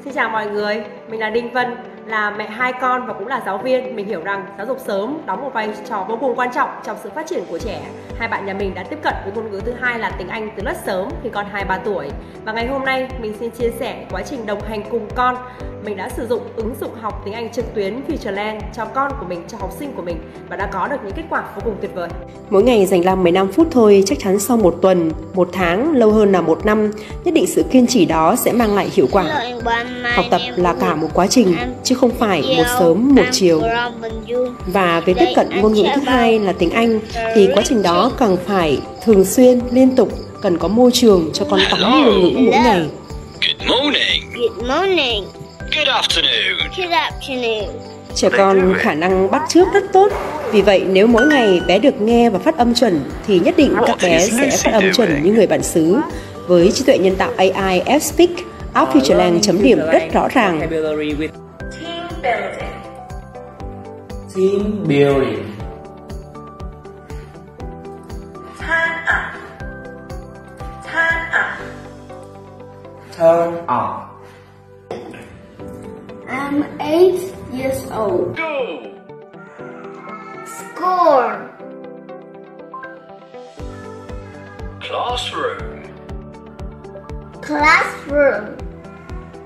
Xin chào mọi người, mình là Đinh Vân, là mẹ hai con và cũng là giáo viên. Mình hiểu rằng giáo dục sớm đóng một vai trò vô cùng quan trọng trong sự phát triển của trẻ. Hai bạn nhà mình đã tiếp cận với ngôn ngữ thứ hai là tiếng Anh từ rất sớm khi con 2-3 tuổi. Và ngày hôm nay mình xin chia sẻ quá trình đồng hành cùng con. Mình đã sử dụng ứng dụng học tiếng Anh trực tuyến FutureLand cho con của mình, cho học sinh của mình và đã có được những kết quả vô cùng tuyệt vời. Mỗi ngày dành ra 15 phút thôi, chắc chắn sau 1 tuần, 1 tháng, lâu hơn là 1 năm, nhất định sự kiên trì đó sẽ mang lại hiệu quả. Học tập là cả một quá trình, chứ không phải một sớm một chiều. Và về tiếp cận ngôn ngữ thứ hai là tiếng Anh thì quá trình đó cần phải thường xuyên, liên tục, cần có môi trường cho con tắm ngôn ngữ mỗi ngày. Good morning. Good morning. Good afternoon. Good afternoon. Trẻ con khả năng bắt chước rất tốt. Vì vậy nếu mỗi ngày bé được nghe và phát âm chuẩn thì nhất định các bé sẽ phát âm chuẩn như người bản xứ. Với trí tuệ nhân tạo AI F-Speak, app FutureLand chấm điểm rất rõ ràng. Team building. Turn up. I'm 8 years old. Go. Score. Classroom. Classroom.